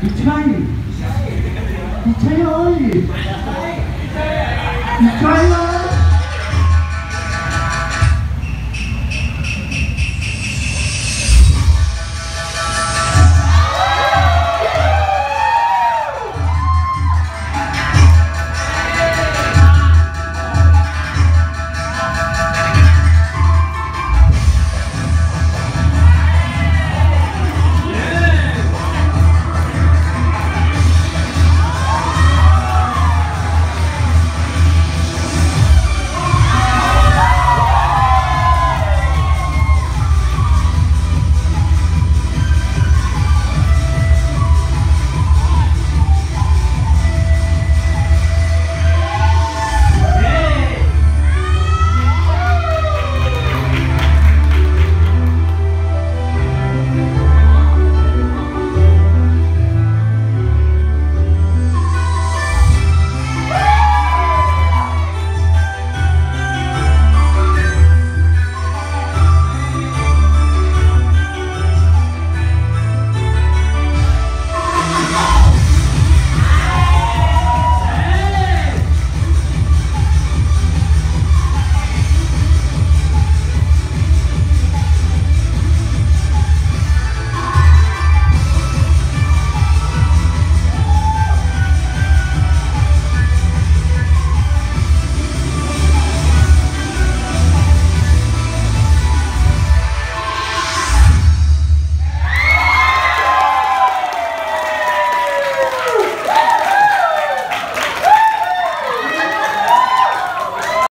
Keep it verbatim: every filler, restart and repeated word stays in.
ใช่ไม่ใช่เลยไม่ใช่เลย